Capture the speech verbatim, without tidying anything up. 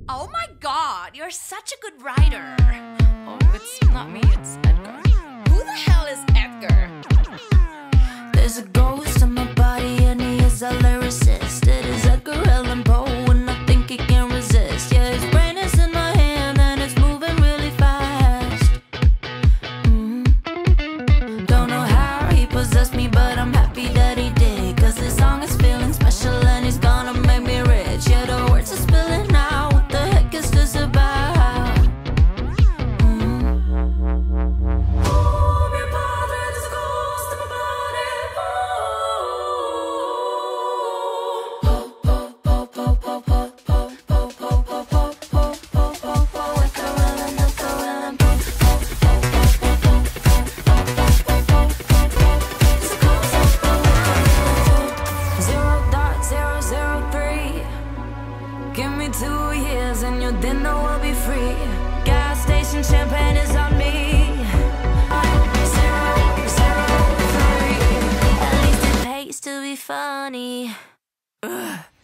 Oh my god, you're such a good writer. Oh, it's not me, it's Edgar. Who the hell is Edgar? There's a ghost in my body and he is a lyricist. It is Edgar Allan Poe and I think he can resist. Yeah, his brain is in my hand and it's moving really fast. Mm-hmm. Don't know how he possessed me, but I'm happy that he did. Cause this song is feeling special and he's gonna make me rich. Yeah, the words are spilling out. What the heck is this about? Give me two years and your dinner will be free. Gas station champagne is on me. Zero, zero, three. At least it pays to be funny. Ugh.